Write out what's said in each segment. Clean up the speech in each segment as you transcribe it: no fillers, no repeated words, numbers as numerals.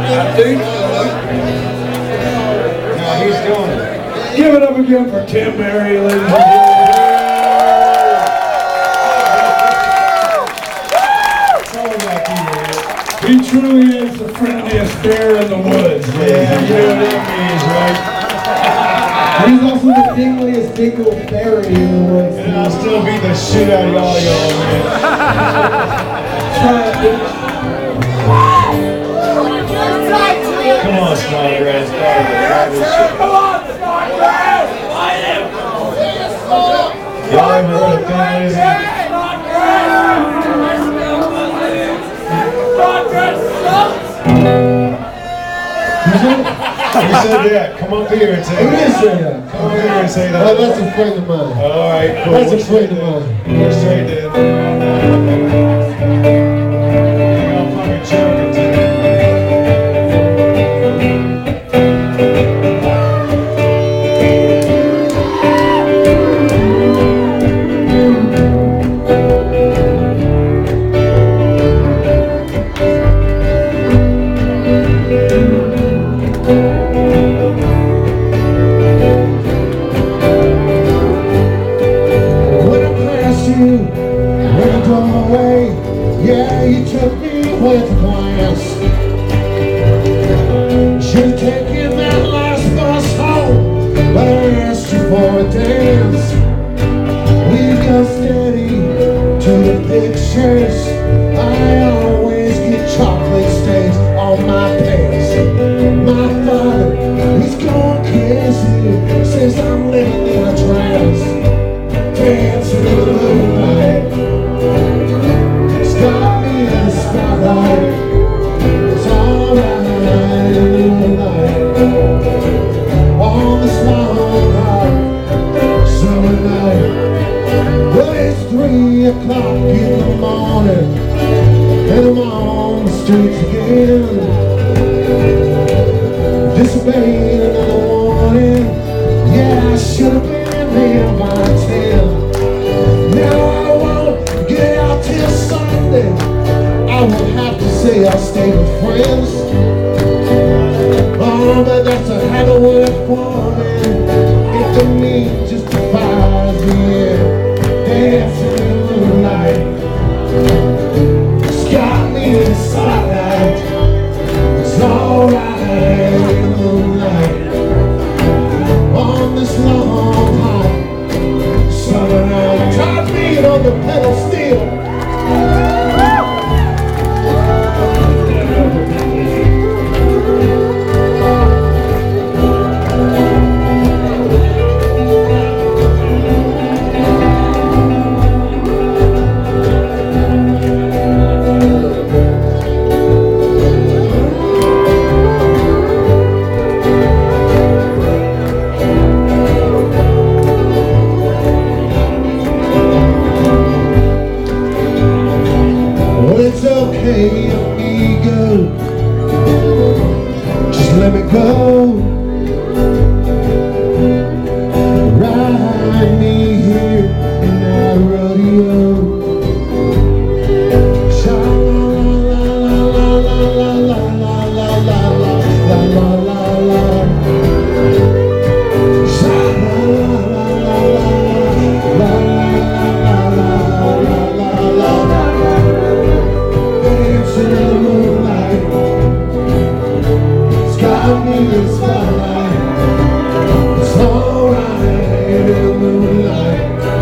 No, he's doing it. Give it up again for Tim Berry, ladies and gentlemen. He truly is the friendliest bear in the woods. Yeah, you know what that means, right? He's also the dingliest dingle fairy in the woods. And I'll still beat the shit out of y'all, man. Try it, bitch. Come on, Snodgrass. Come on, Snodgrass! Y'all ever heard of Thin Lizzy? Who said that? Come up here and say Who that. did say that? Come up here and say that. Oh, that's a friend of mine. All right, cool. That's a friend of mine. We're straight then. I'm fucking joking today. Yeah, you took me with a glance. Should've taken that last bus home, but I asked you for a dance. We got steady to the pictures. I always get chocolate stains on my pants. My father, he's going crazy, says I'm living in a trance. Dancing in the moonlight. Got me in the spotlight. It's alright in the moonlight. On this long hot summer night. Well, it's 3 o'clock in the morning, and I'm on the streets again. Disobeyed another warning. Yeah, I should have been here by 10. Now I won't get out till Sunday. I will have to say I'll stay with friends. Oh, but that's a hell of work for me. If the mean justifies the end. Dancing in the moonlight. It's got me in the spotlight. It's alright in the moonlight. On this long hot summer night. Try being on the pedal steel. It's okay, let me go. Just let me go. Ride me here in that rodeo. Sha-la-la-la-la-la-la-la-la-la-la-la-la-la. Dancing in the moonlight. It's got me in the spotlight. It's alright in the moonlight.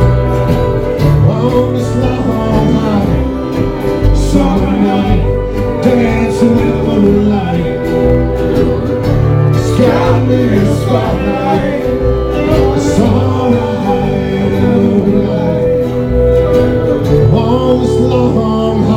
On this long hot summer night. Dancing in the moonlight. It's got me in the spotlight. It's alright in the moonlight. On this long hot